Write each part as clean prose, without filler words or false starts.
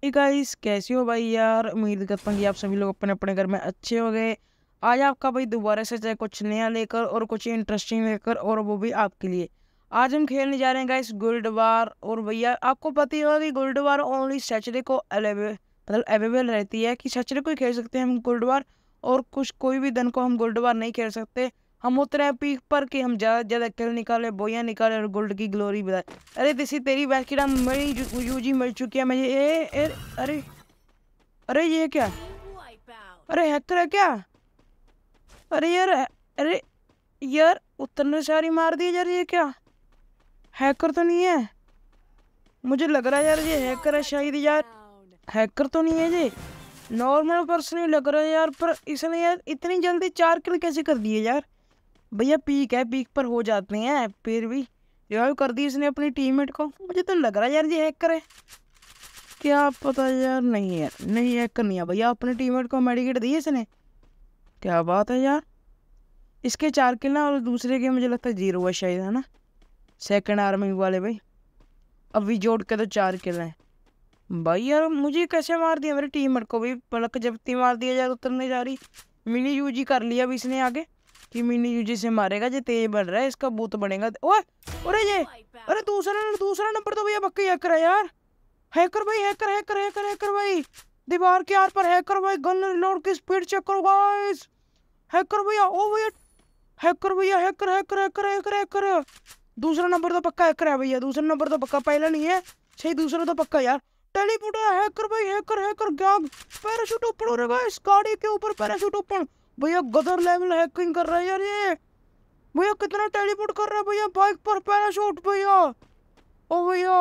Guys कैसे हो भाई यार। उम्मीद करता हूँ कि आप सभी लोग अपने अपने घर में अच्छे हो गए। आज आपका भाई दोबारा से चाहे कुछ नया लेकर और कुछ इंटरेस्टिंग लेकर, और वो भी आपके लिए। आज हम खेलने जा रहे हैं गाइस गुल्ड वार। और भैया आपको पता ही होगा कि गुल्ड वार ओनली सैटरडे को अवेलेबल रहती है, कि सैटरडे को ही खेल सकते हैं हम गुल्ड वार। और कुछ कोई भी दिन को हम गुल्ड वार नहीं खेल सकते। हम उतरे हैं पीक पर कि हम ज़्यादा से ज़्यादा किल निकाले, बोया निकाले और गोल्ड की ग्लोरी बताए। अरे दिसी तेरी बैच की मेरी यूजी मिल चुकी है मुझे। अरे अरे ये क्या। अरे हैकर है क्या। अरे यार। अरे यार उतरने सारी मार दी यार। ये क्या हैकर तो नहीं है। मुझे लग रहा है यार ये हैकर है शायद यार। हैकर तो नहीं है ये, नॉर्मल पर्सन ही लग रहा है यार। पर इसने यार इतनी जल्दी 4 किल कैसे कर दिए यार। भैया पीक है, पीक पर हो जाते हैं, फिर भी रिवाइव कर दी इसने अपनी टीममेट को। मुझे तो लग रहा है यार ये हैकर है। क्या पता यार। नहीं है, नहीं हैकर नहीं है भैया। अपने टीममेट को मेडिकेट दी इसने। क्या बात है यार। इसके 4 किल ना, और दूसरे के मुझे लगता है 0 है शायद, है ना। सेकंड आर्मी वाले भाई अभी जोड़ के तो 4 किल हैं भाई। यार मुझे कैसे मार दिया मेरे टीममेट को भी, पलक जबती मार दिया यार। उतरने जा रही मिनी यूजी कर लिया अभी इसने आगे, कि मिनी यूजी से मारेगा। जो तेज बढ़ रहा है इसका बूत बढ़ेगा। ओए अरे ये, अरे दूसरा नंबर तो भैया पक्का हैकर है यार। हैकर भाई, हैकर हैकर हैकर हैकर भाई। दीवार के आर पर हैकर भाई। गन रिलोड की स्पीड चेक करो गाइस। हैकर भैया, ओ भैया हैकर भैया, hacker hacker hacker hacker hacker. दूसरा नंबर तो पक्का हैकर है भैया। दूसरा नंबर तो पक्का, पहला नहीं है सही, दूसरा तो पक्का यार। टेलीपोर्ट है हैकर भाई, हैकर हैकर। क्या पैराशूट ओपन हो रहा है इस गाड़ी के ऊपर, पैराशूट ओपन। भैया गदर लेवल हैकिंग कर रहा है यार ये। भैया कितना टेलीपोर्ट कर रहा है भैया, बाइक पर पैराशूट भैया। ओ भैया,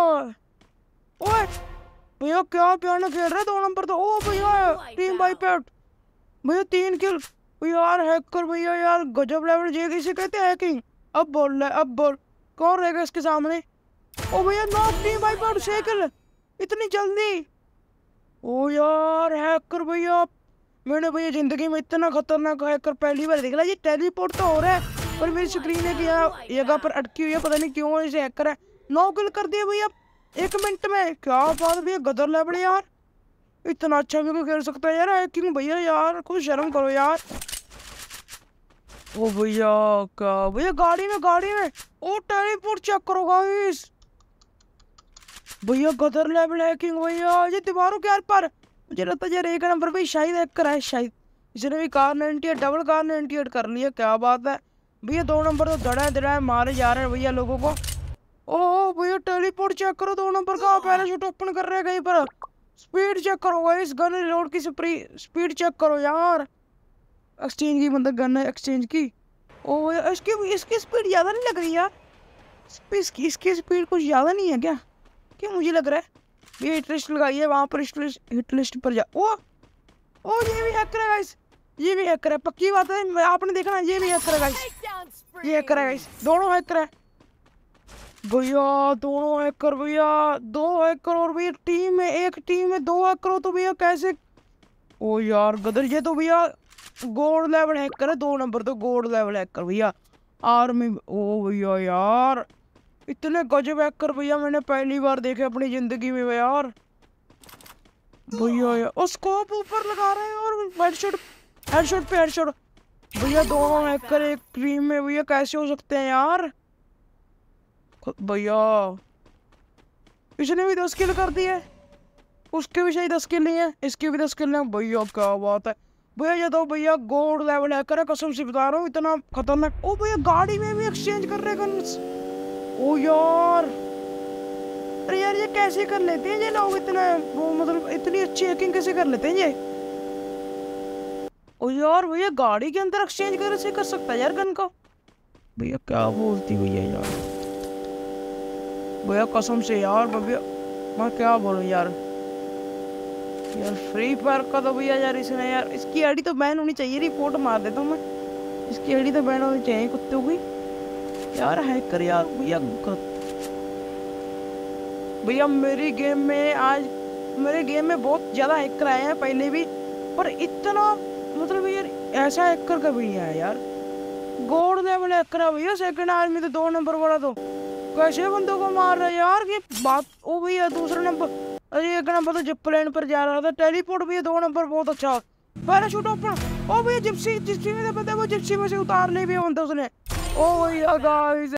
ओए भैया क्या पियानो खेल रहा है 2 नंबर तो। ओ भैया टीम वाइपआउट भैया, 3 किल यार। हैकर भैया यार गजब लेवल, ये किसे कहते हैं हैकिंग। अब बोल रहा है, अब बोल कौन रहेगा इसके सामने। ओ भैया नॉक, टीम वाइपआउट, 6 किल इतनी जल्दी। ओ यार हैकर भैया, मैंने भैया जिंदगी में इतना खतरनाक हैकर पहली बार देख लिया। ये टेलीपोर्ट तो हो रहा है पर मेरी स्क्रीन है कि यहाँ जगह पर अटकी हुई है, पता नहीं क्यों इसे हैकर है। 9 किल कर दिया भैया 1 मिनट में। क्या बात भैया, गदर लेवल यार। इतना अच्छा भी कोई खेल सकता है यार हैकिंग भैया। यार कुछ शर्म करो यार। ओ भैया क्या भैया, गाड़ी में ओ टेलीपोर्ट चेक करो गाइस। भैया गदर लेवल हैकिंग भैया। ये दीवारों के आर पर मुझे लगता है यार 1 नंबर पे शायद हैकर है शायद। इसने भी कार 98 डबल कार 98 कर लिया। क्या बात है भैया। 2 नंबर तो धड़ा मारे जा रहे हैं भैया लोगों को। ओ भैया टेलीपोर्ट चेक करो 2 नंबर का। पैराशूट ओपन कर रहे हैं कहीं पर। स्पीड चेक करो इस गन रिलोड की स्पीड चेक करो यार। एक्सचेंज की मतलब गन है एक्सचेंज की। ओ इसकी स्पीड ज़्यादा नहीं लग रही यार। इसकी स्पीड कुछ ज़्यादा नहीं है क्या, क्या मुझे लग रहा है। ये हिट लिस्ट लगाई है वहाँ पर, हिट लिस्ट पर जा। ओ ये भी हैकर है गाइस, ये भी हैकर है पक्की बात है। आपने देखा ना, ये भी हैकर है गाइस, ये हैकर है गाइस। दोनों हैकर है भैया, दोनों हैकर भैया। 2 हैकर और भैया टीम में, एक टीम में 2 हैकर हो तो भैया कैसे। ओ यार गदर, ये तो भैया गोल्ड लेवल हैकर है। 2 नंबर तो गोल्ड लेवल हैकर भैया आर्मी। ओ भैया यार इतने गजब हैकर भैया मैंने पहली बार देखे अपनी जिंदगी में यार। भैया यार स्कोप ऊपर लगा रहे हैं और हेडशॉट पे हेडशॉट। भैया दोनों हैकर एक टीम में भैया कैसे हो सकते हैं यार। भैया इसने भी 10 किल कर दिए, उसके भी शायद 10 किल नहीं है, इसके भी 10 किल नहीं है। भैया क्या बात है भैया, ये तो भैया गोल्ड लेवल हैकर है कसम से बता रहा हूँ, इतना खतरनाक। ओ भैया गाड़ी में भी एक्सचेंज कर रहे गन्स। ओ यार, अरे यार ये कैसे कर लेते हैं ये लोग इतना, वो मतलब इतनी अच्छी हैकिंग कैसे कर लेते हैं ये। ओ यार भैया गाड़ी के अंदर एक्सचेंज कैसे कर सकता है यार गन को। भैया क्या बोलती भैया यार, भैया कसम से यार भैया मैं क्या बोलूं यार। यार फ्री फायर का तो भैया यार इसने यार, इसकी आईडी तो बैन होनी चाहिए। रिपोर्ट मार देता हूँ मैं, इसकी आईडी तो बैन होनी चाहिए कुत्तों की यार। हैकर यार भैया, भैया मेरे गेम में बहुत ज़्यादा हैकर आए हैं पहले भी, पर इतना मतलब यार ऐसा हैकर कभी नहीं आया यार। गोल्ड लेवल हैकर है भैया, सेकंड आर्मी तो 2 नंबर वाला तो कैसे बंदों को मार रहा है यार। ये बात ओ भैया दूसरा नंबर, अरे एक नंबर तो जिप प्लेन पर जा रहा था, टेलीपोर्ट भी है 2 नंबर बहुत अच्छा। Parachute open. ओ भैया जिप्सी जिप्सी में पता है वो जिप्सी में से उतार ले भी होता उसने। ओ भैया गाइस